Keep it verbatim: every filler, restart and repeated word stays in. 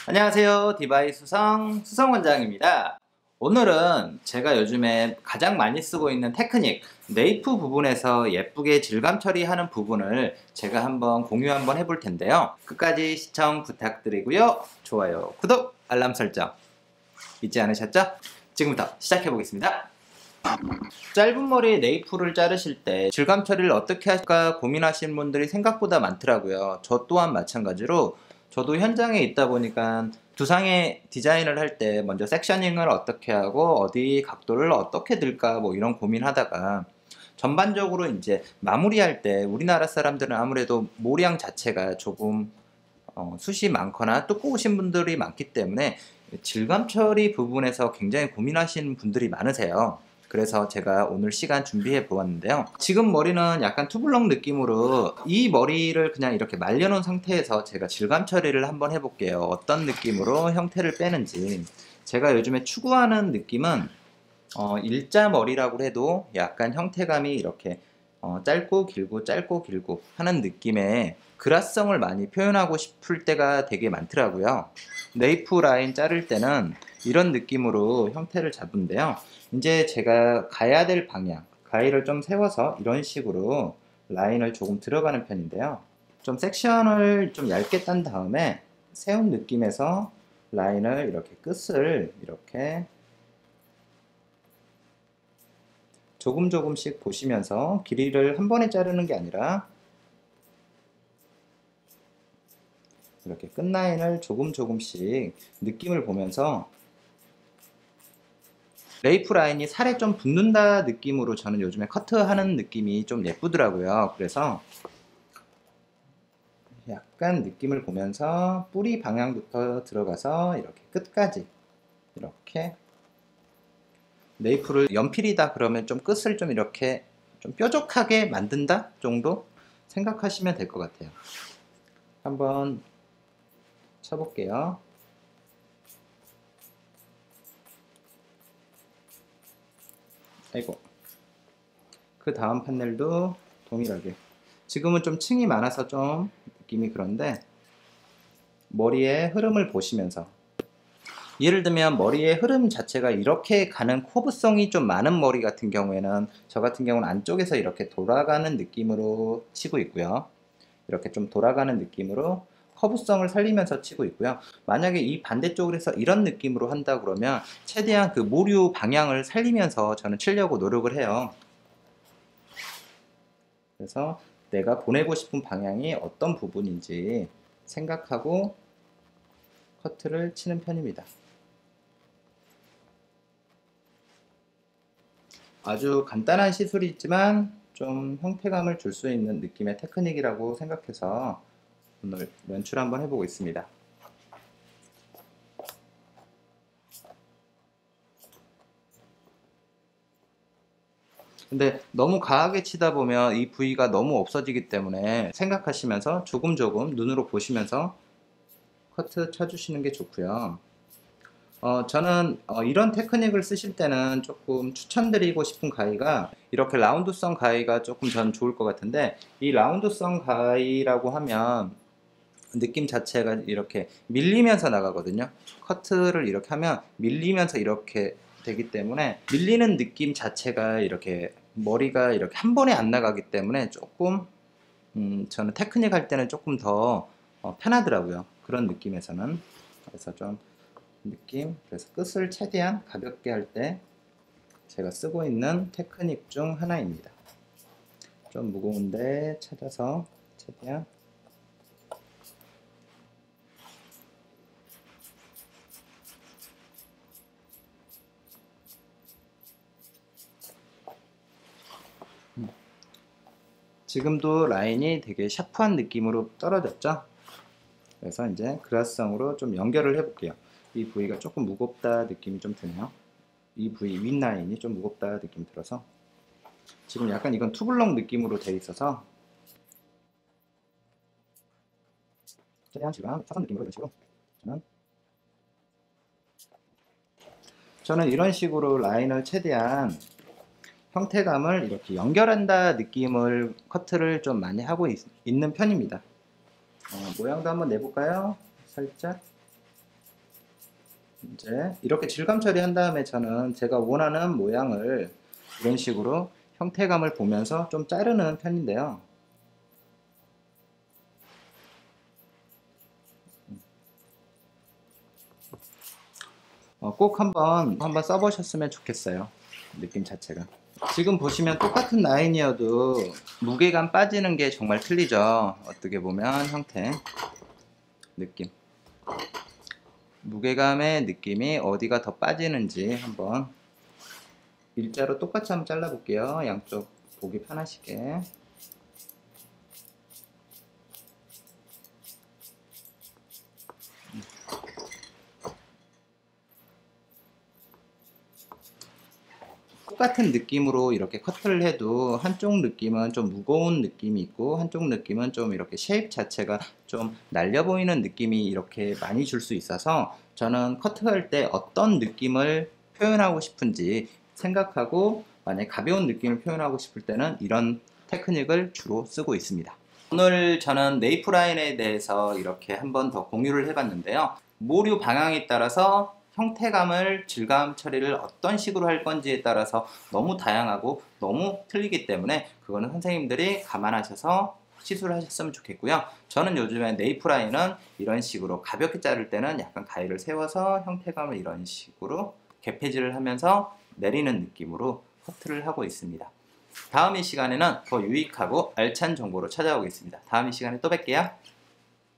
안녕하세요. 디바이 수성 수성원장입니다. 오늘은 제가 요즘에 가장 많이 쓰고 있는 테크닉 네이프 부분에서 예쁘게 질감 처리하는 부분을 제가 한번 공유 한번 해볼 텐데요. 끝까지 시청 부탁드리고요. 좋아요, 구독, 알람 설정 잊지 않으셨죠? 지금부터 시작해 보겠습니다. 짧은 머리에 네이프를 자르실 때 질감 처리를 어떻게 할까 고민하시는 분들이 생각보다 많더라고요. 저 또한 마찬가지로 저도 현장에 있다 보니까 두상의 디자인을 할 때 먼저 섹셔닝을 어떻게 하고 어디 각도를 어떻게 들까 뭐 이런 고민하다가 전반적으로 이제 마무리할 때 우리나라 사람들은 아무래도 모량 자체가 조금 어, 숱이 많거나 두꺼우신 분들이 많기 때문에 질감 처리 부분에서 굉장히 고민하시는 분들이 많으세요. 그래서 제가 오늘 시간 준비해 보았는데요. 지금 머리는 약간 투블럭 느낌으로 이 머리를 그냥 이렇게 말려놓은 상태에서 제가 질감 처리를 한번 해볼게요. 어떤 느낌으로 형태를 빼는지. 제가 요즘에 추구하는 느낌은 어, 일자 머리라고 해도 약간 형태감이 이렇게 어, 짧고 길고 짧고 길고 하는 느낌의 그라성을 많이 표현하고 싶을 때가 되게 많더라고요. 네이프 라인 자를 때는 이런 느낌으로 형태를 잡은데요. 이제 제가 가야 될 방향, 가위를 좀 세워서 이런 식으로 라인을 조금 들어가는 편인데요. 좀 섹션을 좀 얇게 딴 다음에 세운 느낌에서 라인을 이렇게 끝을 이렇게 조금 조금씩 보시면서 길이를 한 번에 자르는 게 아니라 이렇게 끝라인을 조금 조금씩 느낌을 보면서 레이프 라인이 살에 좀 붙는다 느낌으로 저는 요즘에 커트하는 느낌이 좀 예쁘더라고요. 그래서 약간 느낌을 보면서 뿌리 방향부터 들어가서 이렇게 끝까지 이렇게 네이프를 연필이다 그러면 좀 끝을 좀 이렇게 좀 뾰족하게 만든다 정도 생각하시면 될 것 같아요. 한번 쳐볼게요. 아이고. 그 다음 판넬도 동일하게. 지금은 좀 층이 많아서 좀 느낌이 그런데 머리의 흐름을 보시면서 예를 들면 머리의 흐름 자체가 이렇게 가는 커브성이 좀 많은 머리 같은 경우에는 저 같은 경우는 안쪽에서 이렇게 돌아가는 느낌으로 치고 있고요. 이렇게 좀 돌아가는 느낌으로 커브성을 살리면서 치고 있고요. 만약에 이 반대쪽으로 해서 이런 느낌으로 한다 그러면 최대한 그 모류 방향을 살리면서 저는 치려고 노력을 해요. 그래서 내가 보내고 싶은 방향이 어떤 부분인지 생각하고 커트를 치는 편입니다. 아주 간단한 시술이지만 좀 형태감을 줄 수 있는 느낌의 테크닉이라고 생각해서 오늘 연출 한번 해보고 있습니다. 근데 너무 강하게 치다 보면 이 부위가 너무 없어지기 때문에 생각하시면서 조금 조금 눈으로 보시면서 커트 쳐주시는 게 좋고요. 어, 저는 어, 이런 테크닉을 쓰실 때는 조금 추천드리고 싶은 가위가 이렇게 라운드성 가위가 조금 전 좋을 것 같은데 이 라운드성 가위라고 하면 느낌 자체가 이렇게 밀리면서 나가거든요. 커트를 이렇게 하면 밀리면서 이렇게 되기 때문에 밀리는 느낌 자체가 이렇게 머리가 이렇게 한 번에 안 나가기 때문에 조금 음, 저는 테크닉 할 때는 조금 더 어, 편하더라고요. 그런 느낌에서는. 그래서 좀 느낌, 그래서 끝을 최대한 가볍게 할 때 제가 쓰고 있는 테크닉 중 하나입니다. 좀 무거운데 찾아서 최대한 음. 지금도 라인이 되게 샤프한 느낌으로 떨어졌죠? 그래서 이제 그라스성으로 좀 연결을 해볼게요. 이 부위가 조금 무겁다 느낌이 좀 드네요. 이 부위 윗라인이 좀 무겁다 느낌이 들어서 지금 약간 이건 투블럭 느낌으로 되어 있어서 최대한 지금 사선 느낌으로 이런 식으로 저는 저는 이런 식으로 라인을 최대한 형태감을 이렇게 연결한다 느낌을 커트를 좀 많이 하고 있, 는 편입니다. 어, 모양도 한번 내볼까요? 살짝 이제 이렇게 질감 처리한 다음에 저는 제가 원하는 모양을 이런 식으로 형태감을 보면서 좀 자르는 편인데요. 어, 꼭 한번 한번 써보셨으면 좋겠어요. 느낌 자체가. 지금 보시면 똑같은 라인이어도 무게감 빠지는 게 정말 틀리죠. 어떻게 보면 형태, 느낌, 무게감의 느낌이 어디가 더 빠지는지 한번 일자로 똑같이 한번 잘라 볼게요. 양쪽 보기 편하시게. 똑같은 느낌으로 이렇게 커트를 해도 한쪽 느낌은 좀 무거운 느낌이 있고 한쪽 느낌은 좀 이렇게 쉐입 자체가 좀 날려 보이는 느낌이 이렇게 많이 줄 수 있어서 저는 커트할 때 어떤 느낌을 표현하고 싶은지 생각하고 만약에 가벼운 느낌을 표현하고 싶을 때는 이런 테크닉을 주로 쓰고 있습니다. 오늘 저는 네이프 라인에 대해서 이렇게 한 번 더 공유를 해봤는데요. 모류 방향에 따라서 형태감을 질감 처리를 어떤 식으로 할 건지에 따라서 너무 다양하고 너무 틀리기 때문에 그거는 선생님들이 감안하셔서 시술을 하셨으면 좋겠고요. 저는 요즘에 네이프 라인은 이런 식으로 가볍게 자를 때는 약간 가위를 세워서 형태감을 이런 식으로 개폐질을 하면서 내리는 느낌으로 커트를 하고 있습니다. 다음 이 시간에는 더 유익하고 알찬 정보로 찾아오겠습니다. 다음 이 시간에 또 뵐게요.